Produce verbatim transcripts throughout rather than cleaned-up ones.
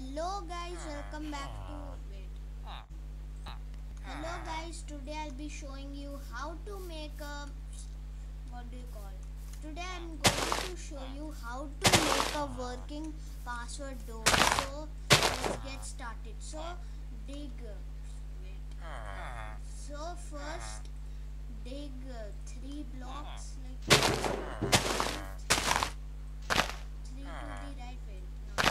Hello guys, welcome back to wait. Hello guys, today I'll be showing you how to make a what do you call? Today I'm going to show you how to make a working password door. So let's get started. So dig wait. So first dig uh, three blocks like three to the right. Wait, no.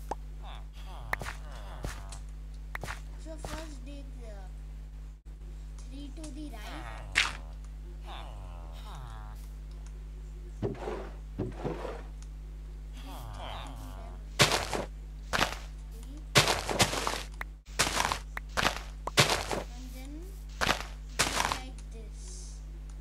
So first dig uh, three to the right. And then do like this.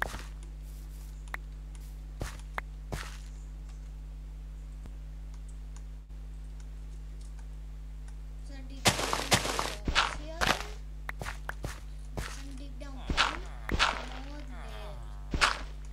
So dig down here. And dig down one more layer.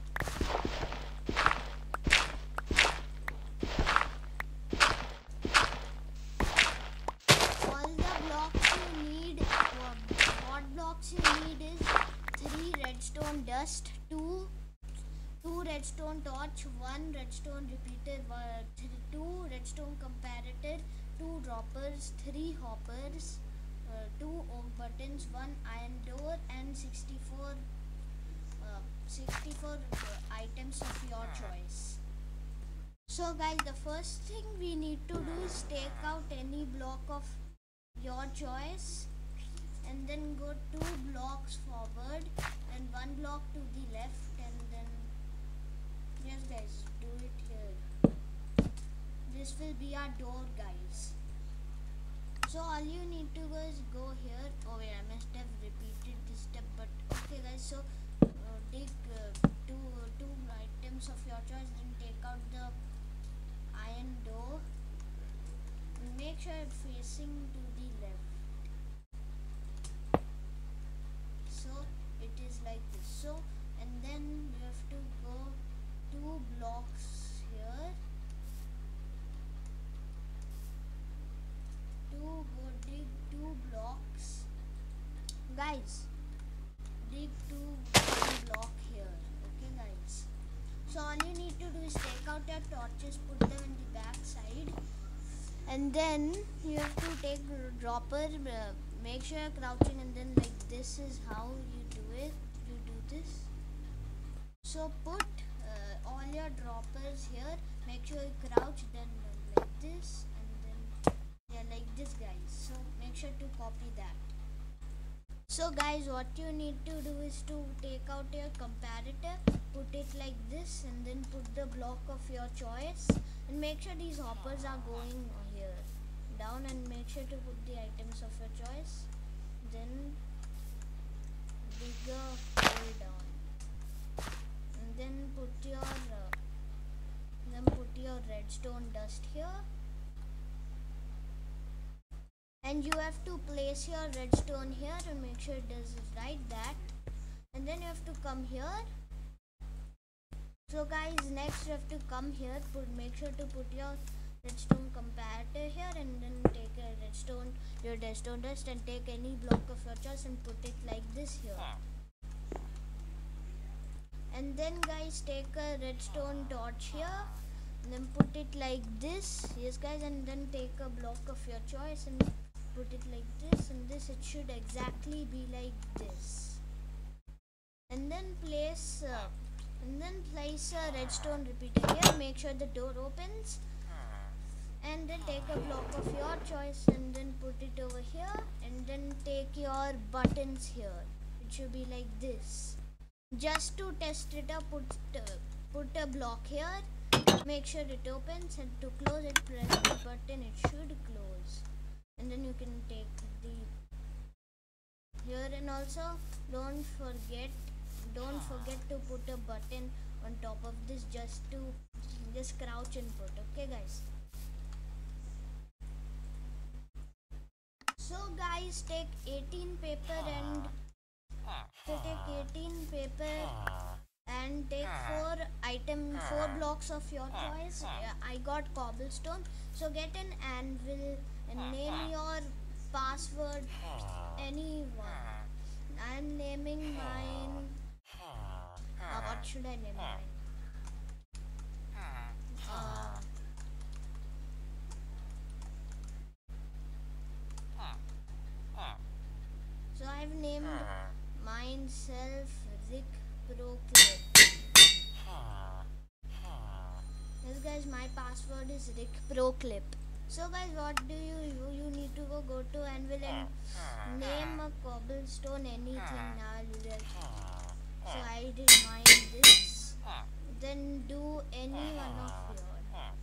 All the blocks you need, what, what blocks you need is three redstone dust, two two redstone torch, one redstone repeater, one, th- two redstone comparator, two droppers, three hoppers, uh, two oak buttons, one iron door, and sixty-four uh, sixty-four uh, items of your choice. So guys, the first thing we need to do is take out any block of your choice and then go two blocks forward and one block to the left, and then yes guys, do it here. This will be our door guys. So all you need to go is go here. Oh wait, I must have repeated this step, but okay guys. So uh, dig uh, two two items of your choice, then take out the iron door. Make sure it's facing to the left. So it is like this. So and then you have to go two blocks here. Two go dig two blocks. Guys, dig two one block here. Okay guys. So all you need to do is take out your torches, put them in the back side, and then you have to take dropper, uh, make sure you're crouching, and then like this is how you do it. You do this. So put uh, all your droppers here, make sure you crouch, then uh, like this, and then yeah, like this guys. So make sure to copy that. So guys, what you need to do is to take out your comparator, put it like this, and then put the block of your choice, and make sure these hoppers are going here down, and make sure to put the items of your choice. Then dig a hole down, and then put your uh, then put your redstone dust here. And you have to place your redstone here and make sure it does right that, and then you have to come here. So guys, next you have to come here, put make sure to put your redstone comparator here, and then take a redstone your redstone dust and take any block of your choice and put it like this here. And then guys, take a redstone torch here and then put it like this. Yes guys, and then take a block of your choice and put it like this, and this it should exactly be like this. And then place uh, and then place a redstone repeater here, make sure the door opens, and then take a block of your choice and then put it over here, and then take your buttons here. It should be like this. Just to test it up, put uh, put a block here, make sure it opens, and to close it, press the button, it should close. And then you can take the here, and also don't forget don't forget to put a button on top of this, just to just crouch and put. Okay guys, so guys, take eighteen paper and so take eighteen paper and take four item four blocks of your choice. Yeah, I got cobblestone, so get an anvil and name your password anyone. I'm naming mine. Uh, what should I name mine? Uh, so I've named myself Rick Pro Clip. Yes guys, my password is Rick Pro Clip. So guys, what do you you, you need to go go to Anvil and name a cobblestone anything. Now so I did mine this. Then do any one of yours.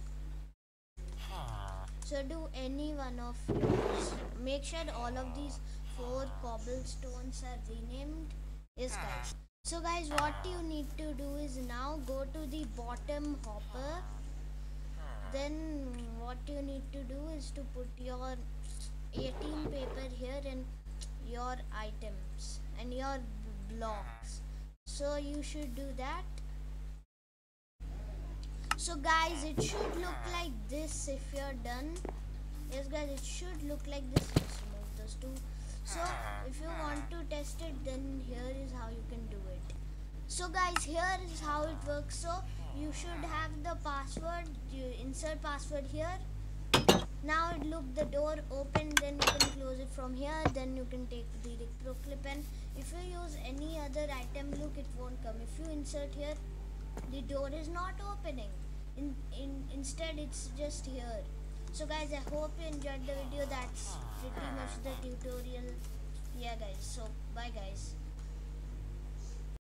So do any one of yours. Make sure all of these four cobblestones are renamed. Yes guys. So guys, what you need to do is now go to the bottom hopper. Then what you need to do is to put your eighteen paper here and your items and your blocks. So you should do that. So guys, it should look like this if you're done. Yes guys, it should look like this. Let's remove those two. So if you want to test it, then here is how you can do it. So guys, here is how it works. So you should have the password. You insert password here. Now look, the door open, then you can close it from here. Then you can take the Rick Pro Clip, and if you use any other item, look, it won't come. If you insert here, the door is not opening. In, in instead it's just here. So guys, I hope you enjoyed the video. That's pretty much the tutorial. Yeah guys, so bye guys.